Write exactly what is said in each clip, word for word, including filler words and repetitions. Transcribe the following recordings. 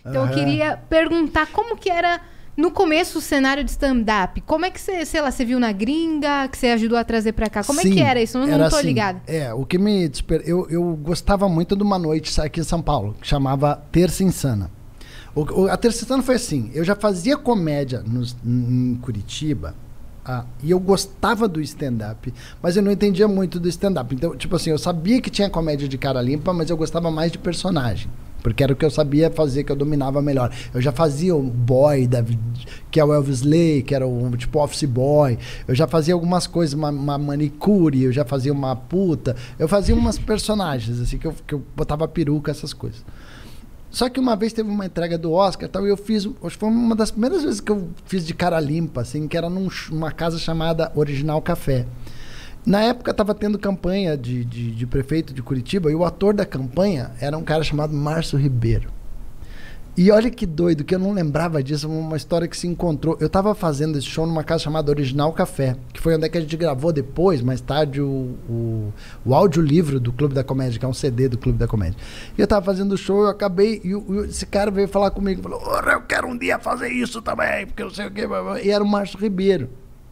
Então Uhum. eu queria perguntar como que era no começo o cenário de stand-up. Como é que você, sei lá, você viu na gringa, que você ajudou a trazer pra cá? Como Sim, é que era isso? Eu não, era não tô assim, ligada. É, o que me desper... eu, eu gostava muito de uma noite aqui em São Paulo, que chamava Terça Insana. O, o, a Terça Insana foi assim, eu já fazia comédia nos, em Curitiba, ah, e eu gostava do stand-up, mas eu não entendia muito do stand-up. Então, tipo assim, eu sabia que tinha comédia de cara limpa, mas eu gostava mais de personagem. Porque era o que eu sabia fazer, que eu dominava melhor. Eu já fazia o boy, da, que é o Elvis Lay, que era o tipo office boy. Eu já fazia algumas coisas, uma, uma manicure, eu já fazia uma puta. Eu fazia umas personagens, assim, que eu, que eu botava peruca, essas coisas. Só que uma vez teve uma entrega do Oscar, tal, e eu fiz, acho que foi uma das primeiras vezes que eu fiz de cara limpa, assim, que era num, numa casa chamada Original Café. Na época estava tendo campanha de, de, de prefeito de Curitiba, e o ator da campanha era um cara chamado Márcio Ribeiro. E olha que doido, que eu não lembrava disso, uma história que se encontrou. Eu estava fazendo esse show numa casa chamada Original Café, que foi onde é que a gente gravou depois, mais tarde, o, o, o audiolivro do Clube da Comédia, que é um C D do Clube da Comédia. E eu estava fazendo o show, eu acabei, e, e esse cara veio falar comigo, falou, oh, eu quero um dia fazer isso também, porque eu sei o quê. E era o Márcio Ribeiro.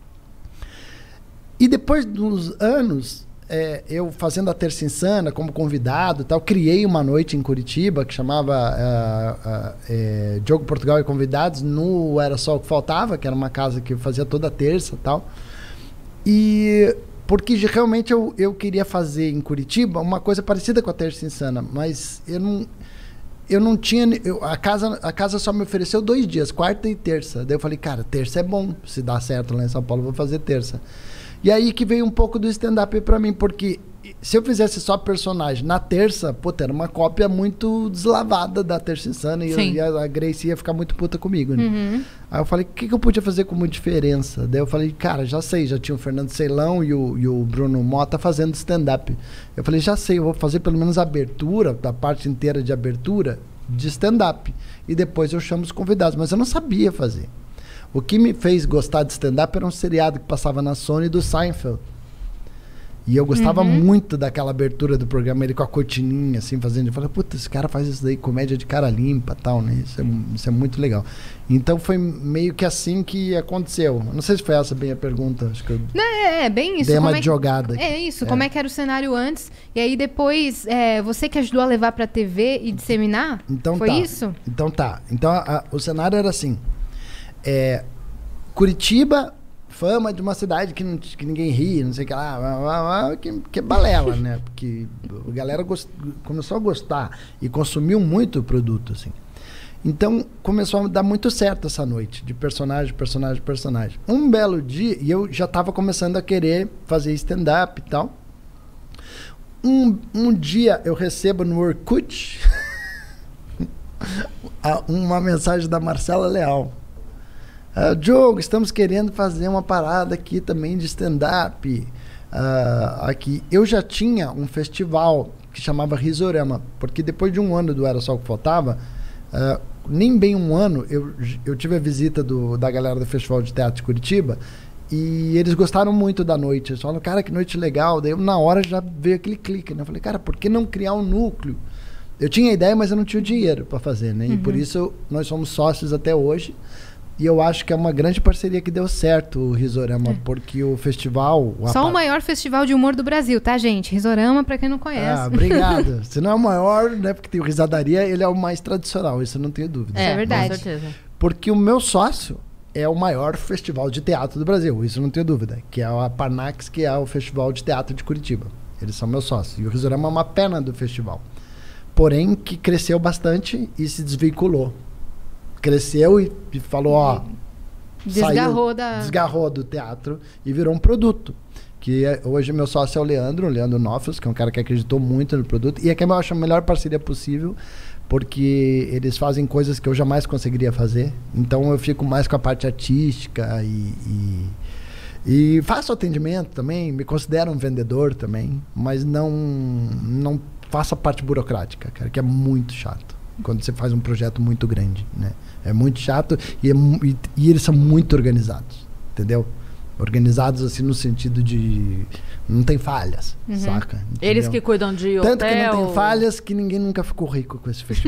E depois dos anos, é, eu fazendo a Terça Insana como convidado e tal, criei uma noite em Curitiba que chamava uh, uh, é, Diogo Portugal e Convidados, no Era Só o que Faltava, que era uma casa que eu fazia toda terça e tal. E porque realmente eu, eu queria fazer em Curitiba uma coisa parecida com a Terça Insana, mas eu não... Eu não tinha... Eu, a, casa, a casa só me ofereceu dois dias, quarta e terça. Daí eu falei, cara, terça é bom. Se dá certo lá em São Paulo, eu vou fazer terça. E aí que veio um pouco do stand-up pra mim, porque se eu fizesse só personagem na terça, puta, era uma cópia muito deslavada da Terça Insana, e, eu, e a, a Grace ia ficar muito puta comigo, né? Uhum. Aí eu falei, o que, que eu podia fazer com muita diferença? Daí eu falei, cara, já sei, já tinha o Fernando Ceilão e o, e o Bruno Mota fazendo stand-up. Eu falei, já sei, eu vou fazer pelo menos a abertura, da parte inteira de abertura, de stand-up. E depois eu chamo os convidados, mas eu não sabia fazer. O que me fez gostar de stand-up era um seriado que passava na Sony do Seinfeld. E eu gostava uhum. muito daquela abertura do programa, ele com a cortininha, assim, fazendo. Eu falei, puta, esse cara faz isso daí, comédia de cara limpa e tal, né? Isso é, isso é muito legal. Então foi meio que assim que aconteceu. Não sei se foi essa bem a pergunta. Acho que eu Não, é, é bem isso. dei uma como é que, jogada aqui. É isso, é. como é que era o cenário antes. E aí depois, é, você que ajudou a levar pra T V e disseminar? Então foi tá. isso? Então tá. Então a, a, o cenário era assim. É, Curitiba, fama de uma cidade que, não, que ninguém ri, não sei o que lá, que, que é balela, né? Porque a galera gost, começou a gostar e consumiu muito o produto, assim. Então, começou a dar muito certo essa noite, de personagem, personagem, personagem. Um belo dia, e eu já estava começando a querer fazer stand-up e tal. Um, um dia eu recebo no Orkut uma mensagem da Marcela Leal. Uh, Diogo, estamos querendo fazer uma parada aqui também de stand-up. Uh, aqui. Eu já tinha um festival que chamava Risorama, porque depois de um ano do Era Só o que Faltava, uh, nem bem um ano, eu, eu tive a visita do, da galera do Festival de Teatro de Curitiba, e eles gostaram muito da noite. Eles falaram, cara, que noite legal. Daí eu, na hora já veio aquele clique, né? Eu falei, cara, por que não criar um núcleo? Eu tinha a ideia, mas eu não tinha o dinheiro para fazer, né? Uhum. E por isso nós somos sócios até hoje. E eu acho que é uma grande parceria que deu certo o Risorama, é. porque o festival... Só a... o maior festival de humor do Brasil, tá, gente? Risorama, pra quem não conhece. Ah, obrigado. Se não é o maior, né, porque tem o Risadaria, ele é o mais tradicional, isso eu não tenho dúvida. É, é verdade. Com certeza. Porque o meu sócio é o maior festival de teatro do Brasil, isso eu não tenho dúvida, que é a Parnax, que é o Festival de Teatro de Curitiba. Eles são meus sócios. E o Risorama é uma pena do festival. Porém, que cresceu bastante e se desvinculou. Cresceu e, e falou, ó... Desgarrou, saiu, da... desgarrou do teatro e virou um produto. Que é, hoje meu sócio é o Leandro, o Leandro Nofels, que é um cara que acreditou muito no produto. E é que eu acho a melhor parceria possível, porque eles fazem coisas que eu jamais conseguiria fazer. Então eu fico mais com a parte artística e... e E faço atendimento também, me considero um vendedor também, mas não, não faço a parte burocrática, cara, que é muito chato. Quando você faz um projeto muito grande, né? É muito chato e, é, e, e eles são muito organizados, entendeu? Organizados assim no sentido de... Não tem falhas, uhum. saca? Entendeu? Eles que cuidam de Tanto hotel... que não tem falhas que ninguém nunca ficou rico com esse festival.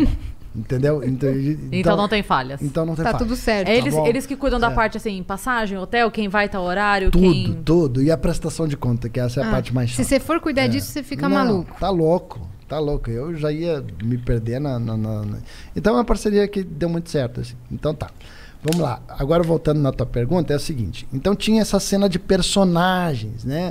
Entendeu? Então, então, Então não tem falhas. Então não tem Tá falha. tudo certo. É eles, bom. eles que cuidam da É. parte assim, passagem, hotel, quem vai estar horário, Tudo, quem... tudo. E a prestação de conta, que essa é a Ah, parte mais chata. se você for cuidar É. disso, você fica Não, maluco. Tá louco, tá louco. Eu já ia me perder na... na, na, na... Então é uma parceria que deu muito certo. Assim. Então tá. Vamos lá. Agora voltando na tua pergunta, é o seguinte. Então tinha essa cena de personagens, né?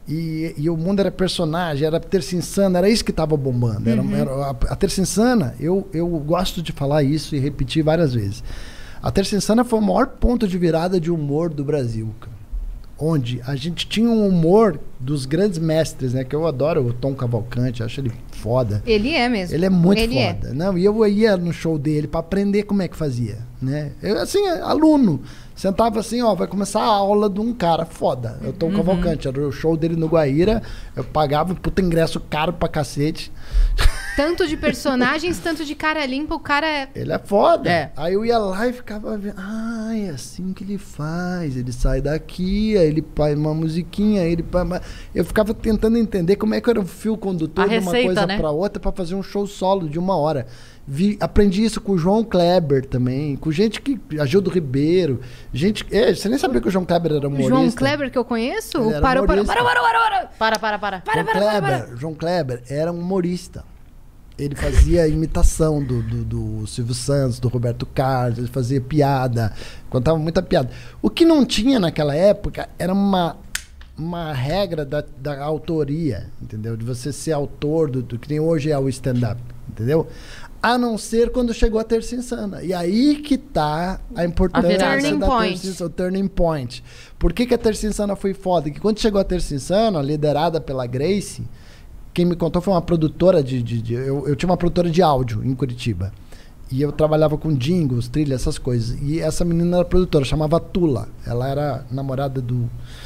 E, e o mundo era personagem, era Terça Insana, era isso que estava bombando. Era, Uhum. era, a, a Terça Insana, eu, eu gosto de falar isso e repetir várias vezes. A Terça Insana foi o maior ponto de virada de humor do Brasil, cara. Onde a gente tinha um humor dos grandes mestres, né? Que eu adoro o Tom Cavalcante, acho ele foda. Ele é mesmo. Ele é muito Ele foda. Não, e eu ia no show dele para aprender como é que fazia, né? Eu, assim, aluno, sentava assim, ó, vai começar a aula de um cara foda. Eu tô Uhum. Cavalcante, era o show dele no Guaíra, eu pagava um puta ingresso caro pra cacete. Tanto de personagens, tanto de cara limpa, o cara é... Ele é foda. É. Aí eu ia lá e ficava vendo, ah, é assim que ele faz. Ele sai daqui, aí ele faz uma musiquinha, aí ele... Eu ficava tentando entender como é que era o fio condutor A de uma receita, coisa né? pra outra pra fazer um show solo de uma hora. Vi, aprendi isso com o João Kleber também, com gente que... Agildo Ribeiro, gente... É, você nem sabia que o João Kleber era O humorista? João Kleber que eu conheço? Ele O era parou, parou, humorista. parou, parou, parou, parou. Para, para, para. Para, João para, para, Kleber, para. João Kleber era um humorista. Ele fazia imitação do, do, do Silvio Santos, do Roberto Carlos, ele fazia piada, contava muita piada. O que não tinha naquela época era uma, uma regra da, da autoria, entendeu? De você ser autor do, do que nem hoje é o stand-up, entendeu? A não ser quando chegou a Terça Insana. E aí que tá a importância virada. Turning da point. Terça Insana, o turning point. Por que, que a Terça Insana foi foda? Que quando chegou a Terça Insana, liderada pela Grace, quem me contou foi uma produtora de... de, de eu, eu tinha uma produtora de áudio em Curitiba. E eu trabalhava com jingles, trilha, essas coisas. E essa menina era produtora, chamava Tula. Ela era namorada do...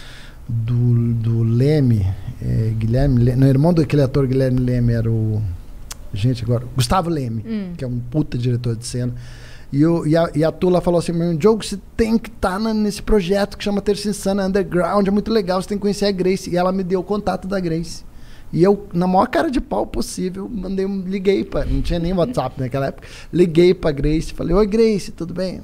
Do, do Leme, é, Guilherme Leme, não, irmão daquele ator Guilherme Leme era o... Gente, agora... Gustavo Leme, Hum. que é um puta diretor de cena. E, eu, e, a, e a Tula falou assim, meu Diogo, você tem que estar tá nesse projeto que chama Terça Insana Underground, é muito legal, você tem que conhecer a Grace. E ela me deu o contato da Grace. E eu, na maior cara de pau possível, mandei um, liguei pra... Não tinha nem WhatsApp naquela época. Liguei pra Grace, falei, oi Grace, tudo bem?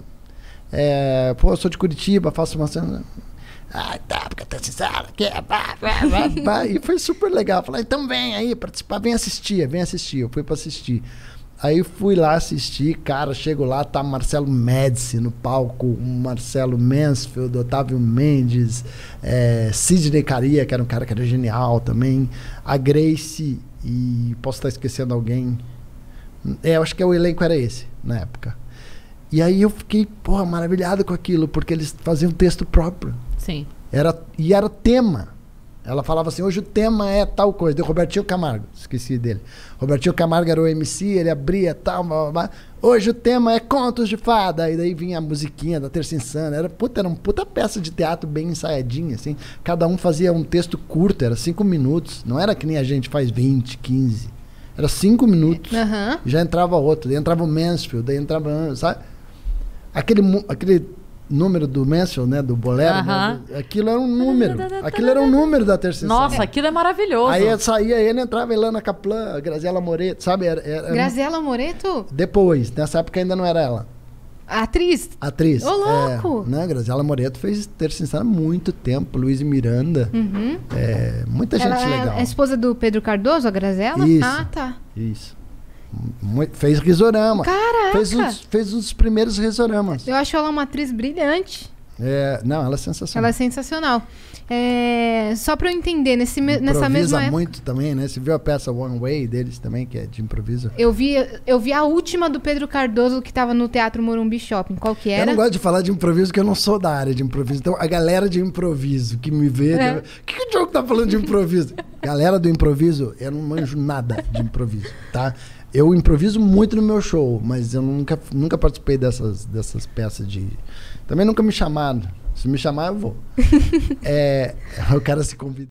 É, pô, eu sou de Curitiba, faço uma cena... Ah, tá, porque eu tô sincero aqui, pá, pá, pá, pá. E foi super legal. Falei, então vem aí participar, vem assistir, vem assistir. Eu fui pra assistir. Aí fui lá assistir, cara, chego lá, tá Marcelo Médici no palco, um Marcelo Mansfield, Otávio Mendes, é, Sidney Caria, que era um cara que era genial também, a Grace, e posso estar esquecendo alguém. É, eu acho que o elenco era esse, na época. E aí eu fiquei, porra, maravilhado com aquilo, porque eles faziam texto próprio. Sim. Era, e era tema. Ela falava assim, hoje o tema é tal coisa. Deu Robertinho Camargo, esqueci dele. Robertinho Camargo era o M C, ele abria tal, blá, blá, blá. Hoje o tema é contos de fada. E daí vinha a musiquinha da Terça Insana. Era, puta, era uma puta peça de teatro bem ensaiadinha, assim. Cada um fazia um texto curto, era cinco minutos. Não era que nem a gente faz vinte, quinze. Era cinco minutos. Aham. Já entrava outro, daí entrava o Mansfield, daí entrava, sabe? Aquele, mu- aquele número do Mansfield, né, do bolero, Aham. né, aquilo era um número. Aquilo era um número da Terça Insana. Nossa, aquilo é maravilhoso. Aí saía ele, entrava Elana Kaplan, Graziela Moreto, sabe? Era, era- Graziela Moreto? Depois, nessa época ainda não era ela. A atriz? Atriz. Ô, louco! É, né, Graziela Moreto fez Terça Insana há muito tempo. Luiz e Miranda. Uhum. É, muita gente Ela é legal. a esposa do Pedro Cardoso, a Graziela? Isso. Ah, tá. Isso. Mu- fez Risorama. Caraca! Fez os, fez os primeiros Risoramas. Eu acho ela uma atriz brilhante. É, não, ela é sensacional. Ela é sensacional. É, só pra eu entender, nesse, me- nessa Improvisa mesma época, muito também, né? Você viu a peça One Way deles também, que é de improviso? eu vi, eu vi a última do Pedro Cardoso que tava no Teatro Morumbi Shopping. Qual que Eu era? não gosto de falar de improviso, porque eu não sou da área de improviso. Então, a galera de improviso que me vê... É. O que, que o Diogo tá falando de improviso? Galera do improviso, eu não manjo nada de improviso, tá? Eu improviso muito no meu show, mas eu nunca, nunca participei dessas, dessas peças de... Também nunca me chamaram. Se me chamar, eu vou. É, o cara se convida.